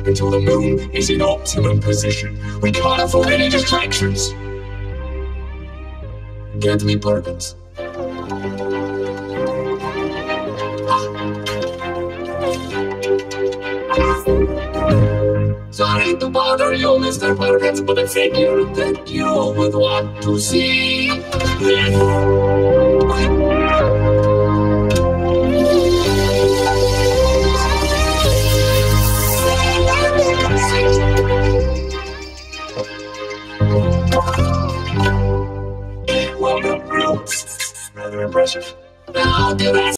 until the moon is in optimum position. We can't afford any distractions. Get me Perkins. Sorry to bother you, Mr. Perkins, but I figured that you would want to see. Well, the roots. Rather impressive. Now,